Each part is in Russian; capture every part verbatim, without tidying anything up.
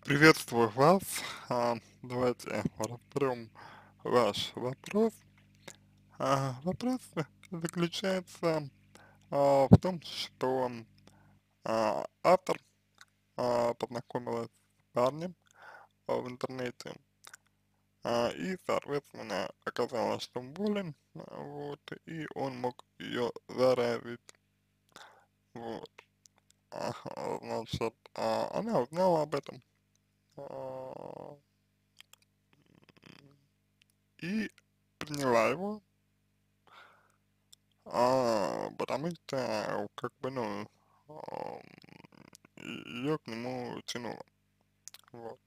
Приветствую вас. А, Давайте разберем ваш вопрос. А, Вопрос заключается а, в том, что а, автор а, познакомилась с парнем а, в интернете, а, и, соответственно, оказалось, что он болен, а, вот, и он мог ее заразить, вот. А, Значит, а, она узнала об этом, а, и приняла его. А, потому что, как бы, ну, ее к нему тянуло, вот.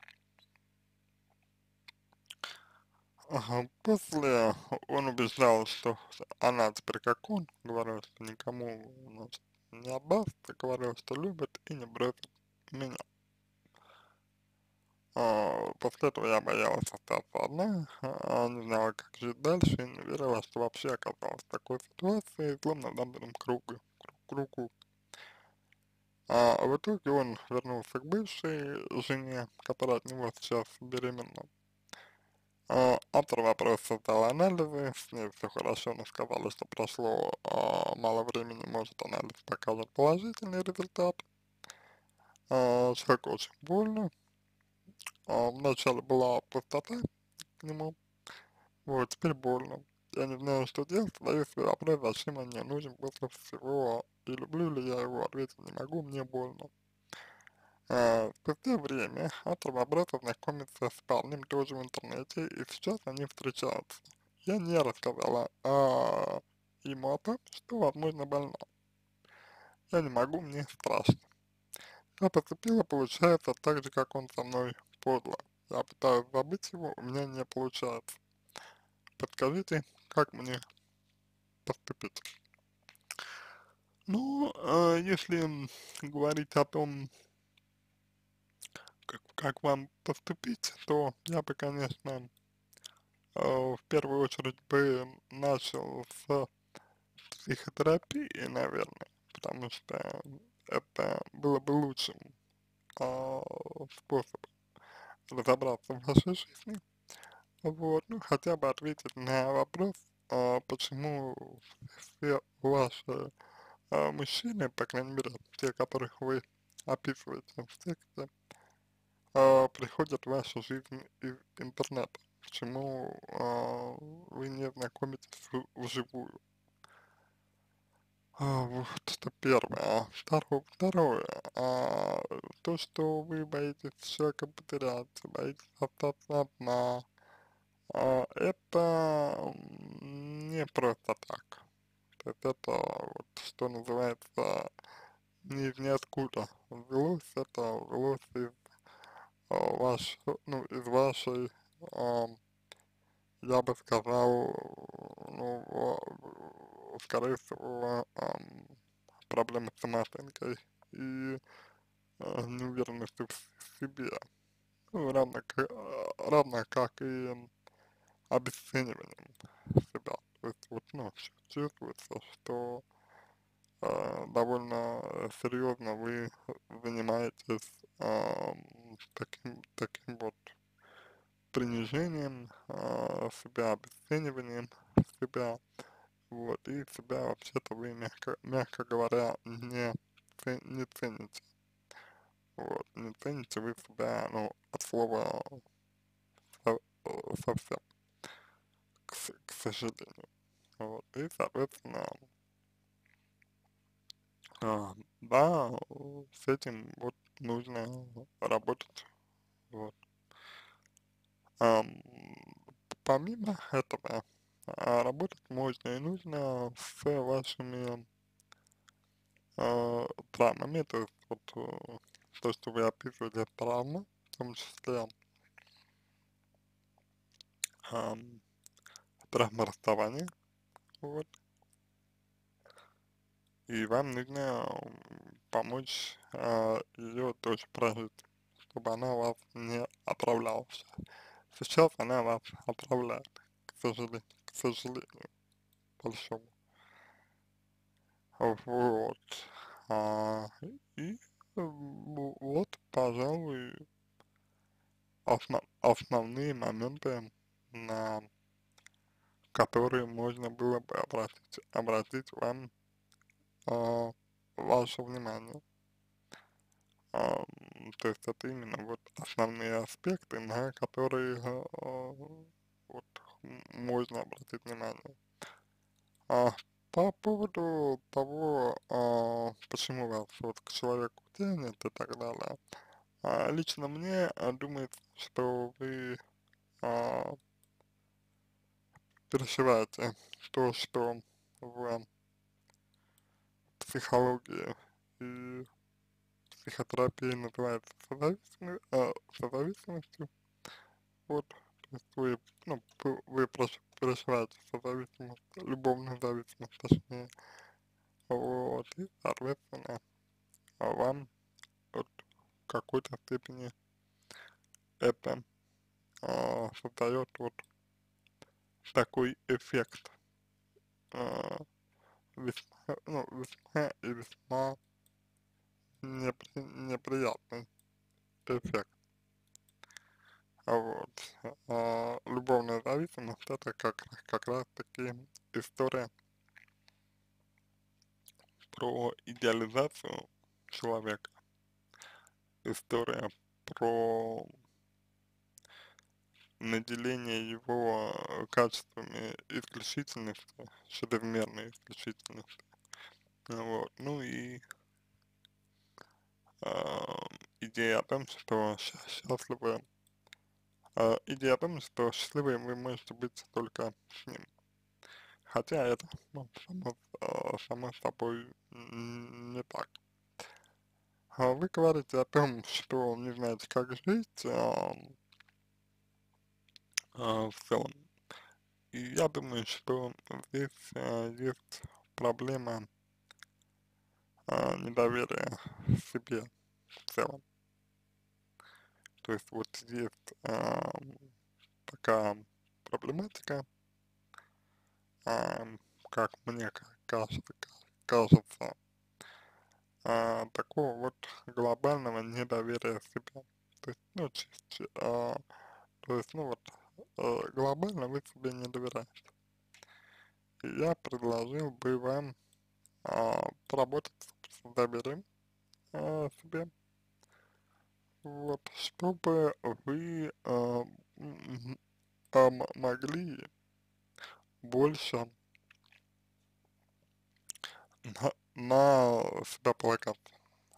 Ага, после он убеждал, что она теперь как он, говорил, что никому, значит, не отдаст, и говорил, что любит и не бросит меня. А, после этого я боялась остаться одна, а, не знала, как жить дальше, и не верила, что вообще оказалась в такой ситуации, словно в замкнутом кругу, кругу. А в итоге он вернулся к бывшей жене, которая от него сейчас беременна. А, автор вопроса дал анализы, с ней все хорошо, но сказали, что прошло а, мало времени, может анализ покажет положительный результат. А, человеку очень больно. А, вначале была пустота к нему, вот, теперь больно. Я не знаю, что делать, задаю себе вопрос, зачем он мне нужен после всего, и люблю ли я его, ответить не могу, мне больно. А, спустя время автор вопроса знакомится с парнем тоже в интернете, и сейчас они встречаются. Я не рассказала а, ему о том, что, возможно, больна. Я не могу, мне страшно. Я поступила, получается, так же, как он со мной подло. Я пытаюсь забыть его, у меня не получается. Подскажите, как мне поступить? Ну, а, если м, говорить о том, как, как вам поступить, то я бы, конечно, э, в первую очередь бы начал с психотерапии, наверное, потому что это было бы лучшим а, способом разобраться в вашей жизни, вот, ну, хотя бы ответить на вопрос, а, почему все ваши а, мужчины, по крайней мере, те, которых вы описываете в тексте, а, приходят в вашу жизнь из интернета, почему а, вы не знакомитесь в- вживую. А, вот это первое. Второ- Второе, а, то, что вы боитесь человека потерять, боитесь остаться одна, а, это м, не просто так. То есть это вот, что называется, не из ниоткуда взялось, это взялось из а, ваш, ну, из вашей, а, я бы сказал, ну, а, скорее всего, ам, проблемы с самооценкой и а, неуверенностью в себе, ну, равно, к- а, равно как и обесцениванием себя. То есть вот, ну, чу- чувствуется, что а, довольно серьезно вы занимаетесь ам, таким, таким вот принижением а, себя, обесцениванием себя, вот, и себя вообще-то вы, мягко, мягко говоря, не, це- не цените. Вот, не цените вы себя, ну, от слова со- э, совсем, к, с- к сожалению. Вот, и, соответственно, а, да, с этим вот нужно работать. Вот. Ам, Помимо этого, а, работать можно и нужно с вашими а, травмами, то есть вот э, то, что вы описываете, это травма, в том числе ам, травма расставания, вот, и вам нужно м, помочь а, ее тоже прожить, чтобы она вас не отравляла. Сейчас она вас отравляет, к сожалению, к сожалению, большому. Вот. А, и м, вот, пожалуй, основ, основные моменты, на которые можно было бы обратить, обратить вам а, ваше внимание. А, то есть это именно вот основные аспекты, на которые а, вот м- можно обратить внимание. А, по поводу того, а, почему вас вот к человеку тянет и так далее, а, лично мне а, думается, что вы а, переживаете то, что в психологии и психотерапии называется созависимостью, а, созависимостью. Вот, то есть вы, ну, вы, вы прош- переживаете созависимость, любовную зависимость, точнее, вот, и, соответственно, а вам вот в какой-то степени это а, создает вот такой эффект, а, весьма, ну, весьма и весьма непри, неприятный эффект. А вот, а, любовная зависимость это как, как раз таки история про идеализацию человека, история про наделение его э, качествами исключительности, чрезмерной исключительности. Вот. Ну и а, идея о том, что сча- счастливы, а, идея о том, что счастливы вы можете быть только с ним. Хотя это, ну, само, а, само собой м, не так. А вы говорите о том, что не знаете, как жить а, а, в целом. И я думаю, что здесь а, есть проблема а, недоверия себе в целом. То есть вот есть а, такая проблематика, а, как мне ка- кажется, ка- кажется, а, такого вот глобального недоверия себе. То есть, ну, чи- чи- а, то есть, ну вот, э, глобально вы себе не доверяете. И я предложил бы вам а, поработать с доверием а, себе, вот, чтобы вы а, м, а, м- могли больше на, на себя полагаться.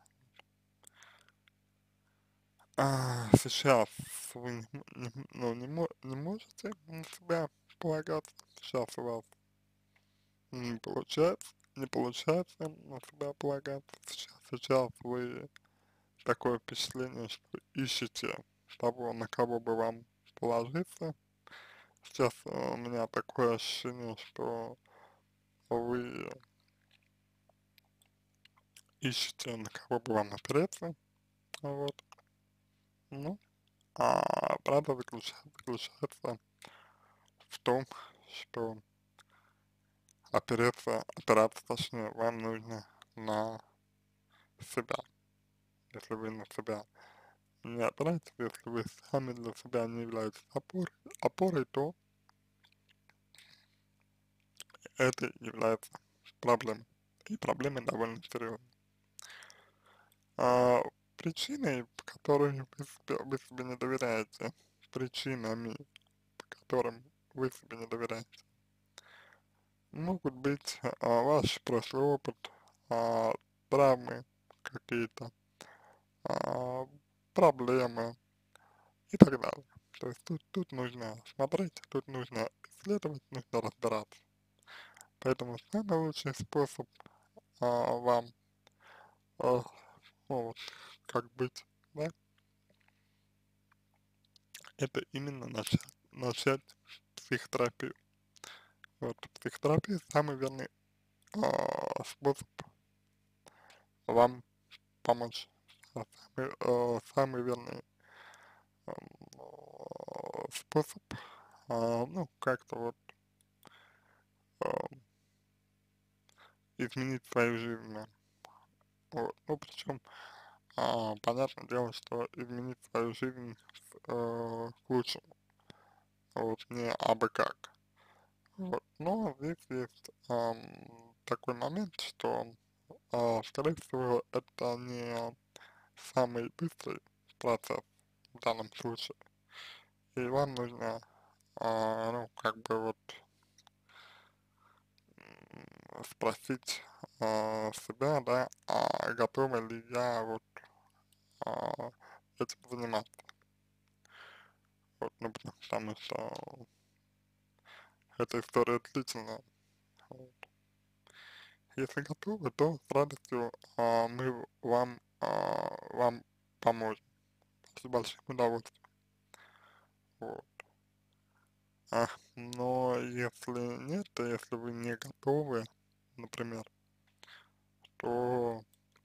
А, сейчас вы не, м- не м- ну, не, мо- не можете на себя полагаться, сейчас у вас не получается, не получается на себя полагаться, сейчас, сейчас вы такое впечатление, что ищете того, на кого бы вам положиться. Сейчас э, у меня такое ощущение, что вы ищете, на кого бы вам опереться, вот. Ну, а правда заключается, заключается в том, что опереться, опираться, точнее, вам нужно на себя. Если вы на себя не опираетесь, если вы сами для себя не являетесь опорой, опорой, то это является проблемой. И проблемой довольно серьезной. А причиной, по которой вы себе, вы себе не доверяете, причинами, по которым вы себе не доверяете, могут быть а, ваш прошлый опыт, а, травмы какие-то, а, проблемы и так далее. То есть тут, тут нужно смотреть, тут нужно исследовать, нужно разбираться. Поэтому самый лучший способ а, вам, а, ну, вот, как быть, да, это именно начать, начать психотерапию. Вот, психотерапия самый верный а, способ вам помочь, а, самый, а, самый верный а, способ, а, ну, как-то вот а, изменить свою жизнь, да. Вот. Ну, причем а, понятное дело, что изменить свою жизнь с, э, к лучшему, вот, не абы как. Вот. Но здесь есть ам, такой момент, что, а, скорее всего, это не самый быстрый процесс в данном случае. И вам нужно, а, ну, как бы вот м, спросить а, себя, да, а готова ли я вот а, этим заниматься. Вот, ну, потому что эта история длительная. Вот. Если готовы, то с радостью а, мы вам, а, вам поможем с большим удовольствием. Вот. А, но если нет, то если вы не готовы, например, то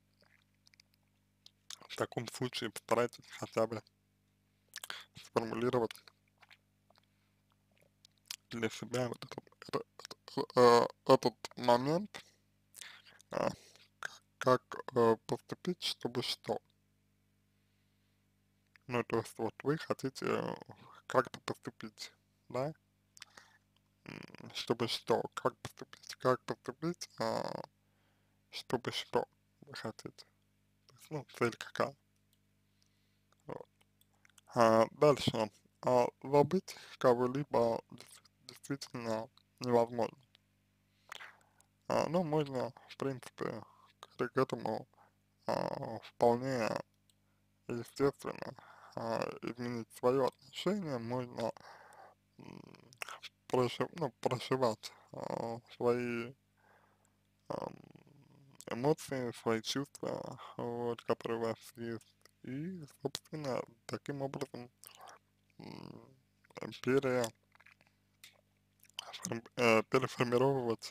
в таком случае постарайтесь хотя бы сформулировать для себя вот этот, это- это- э, этот момент, а, как э, поступить, чтобы что. Ну, то есть вот вы хотите э, как-то поступить, да, М, чтобы что, как поступить, как поступить, а, чтобы что вы хотите. То есть, ну, цель какая. Вот. А дальше, а, забыть кого-либо дес- действительно невозможно. А, ну, можно, в принципе, к, к этому а, вполне естественно а, изменить свое отношение, можно м, проши- ну, прошивать а, свои ам, эмоции, свои чувства, вот, которые у вас есть. И, собственно, таким образом м, пере, форм- э, переформировать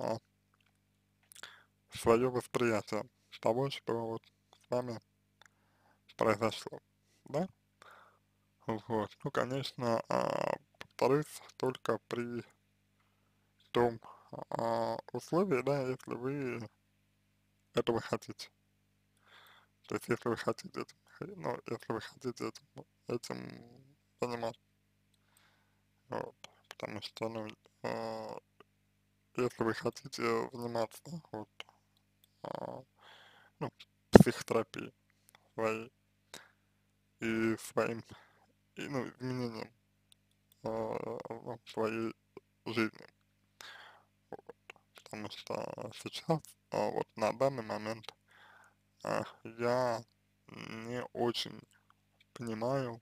свое восприятие того, что вот с вами произошло, да? Вот, ну, конечно, а, повторюсь, только при том а, условии, да, если вы этого хотите. То есть, если вы хотите этим, х- ну, если вы хотите этим, этим заниматься, вот, потому что, ну, а, если вы хотите заниматься, вот, а, ну, психотерапией своей и своим, и, ну, изменением а, ну, своей жизни, потому что сейчас, а, вот на данный момент, а, я не очень понимаю,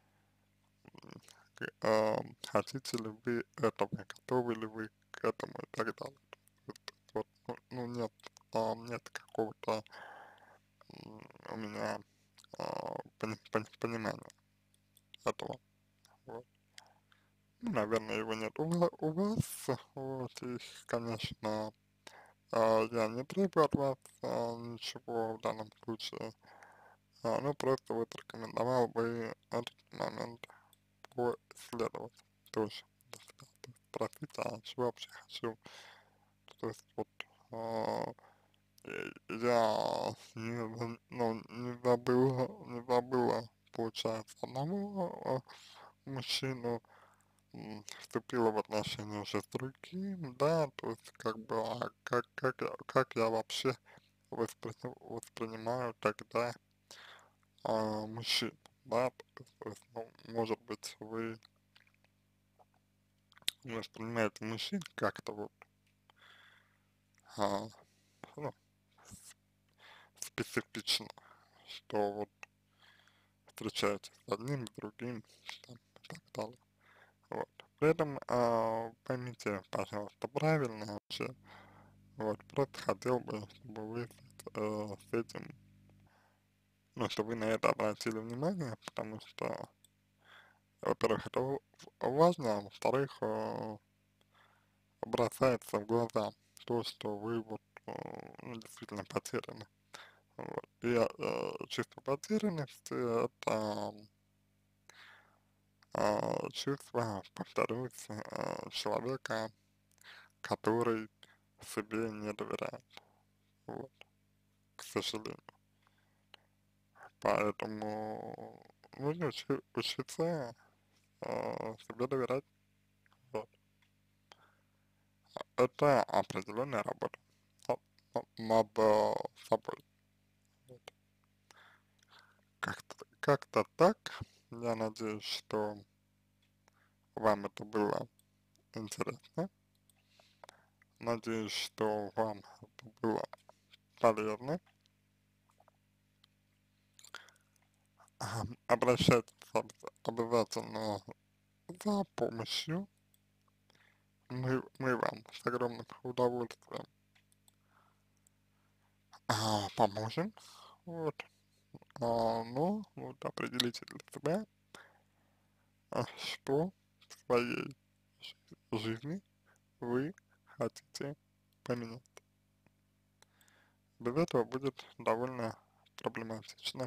к- а, хотите ли вы этого, готовы ли вы к этому и так далее. Вот, вот, ну, ну, нет, а, нет какого-то м, у меня а, пони- пони- понимания этого. Вот. Ну, наверное, его нет у, ва- у вас, вот, и, конечно, а, я не требую от вас а, ничего в данном случае, а, ну, просто вот рекомендовал бы этот момент поисследовать тоже для себя. То есть спросить, а чего вообще хочу. То есть вот а, э, я не, за- ну, не забыла, не забыла, получается, одного а, мужчину, м, вступила в отношения уже с другим, да, то есть как бы, а как, как, я- как я вообще воспри, воспринимаю тогда а, мужчин, да, то есть, то есть, ну, может быть, вы воспринимаете мужчин как-то вот, а, ну, специфично, что вот встречаетесь с одним, с другим, там, и так далее. Вот. При этом а, поймите, пожалуйста, правильно вообще, вот, просто хотел бы, чтобы вы э, с этим, ну, чтобы вы на это обратили внимание, потому что, во-первых, это в- важно, а во-вторых, э, бросается в глаза то, что вы вот, э, ну, действительно потеряны. Вот. И э, чувство потерянности — это э, чувство, повторюсь, э, человека, который себе не доверяет, вот, к сожалению. Поэтому нужно учи учиться э, себе доверять. Вот. Это определенная работа над, над над, э, собой. Вот. Как-то как-то так. Я надеюсь, что вам это было интересно. Надеюсь, что вам это было полезно. Ам, Обращайтесь об- обязательно за помощью. Мы, мы вам с огромным удовольствием а, поможем. Вот. А, но вот определите для себя, а, что в своей жи- жизни вы хотите поменять. Без этого будет довольно проблематично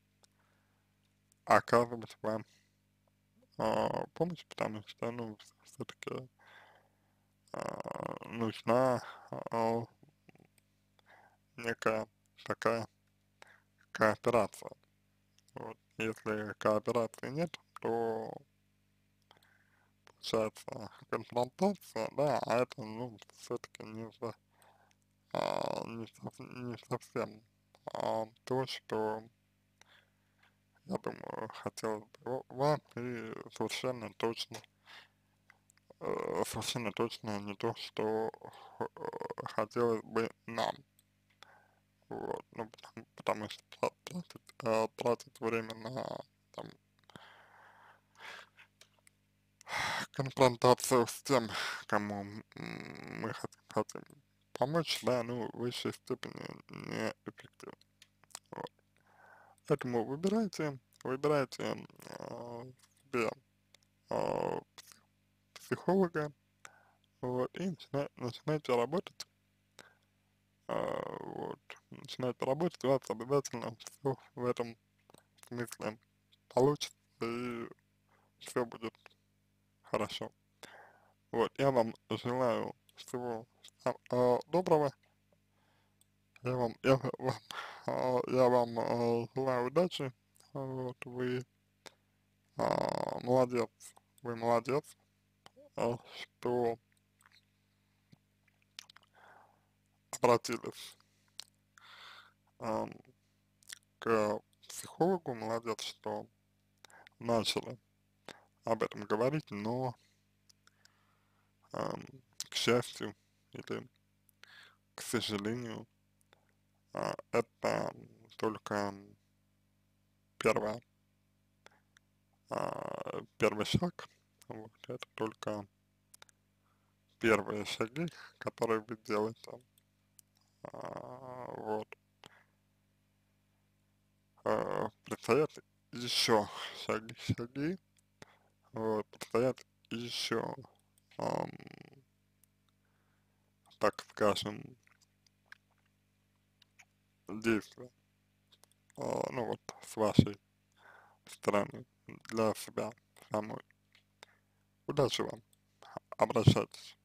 оказывать вам а, помощь, потому что, ну, все-таки нужна а, некая такая кооперация. Вот. Если кооперации нет, то получается конфронтация, да, а это, ну, все-таки не, за- а, не, сов- не совсем а, то, что, я думаю, хотелось бы вам, и совершенно точно, э, совершенно точно не то, что э, хотелось бы нам. Вот, ну, потому, потому что тра- тратить, э, тратить время на там, конфронтацию с тем, кому м, мы хотим, хотим помочь, да, ну, в высшей степени неэффективно. Вот. Поэтому выбирайте, выбирайте э, себе э, психолога, вот, и начина- начинайте работать, э, вот, начинайте работать, у вас обязательно все в этом смысле получится, и все будет хорошо. Вот, я вам желаю всего сам- э, доброго. Я вам, я вам, а, я вам а, желаю удачи. Вот, вы а, молодец, вы молодец, а, что обратились ам, к психологу, молодец, что начали об этом говорить, но, ам, к счастью или к сожалению, а, это только первая, а, первый шаг, вот, это только первые шаги, которые вы делаете, а, вот, а, предстоят еще шаги, шаги, вот, предстоят еще, ам, так скажем, действия, а, ну вот, с вашей стороны, для себя самой. Удачи вам, обращайтесь.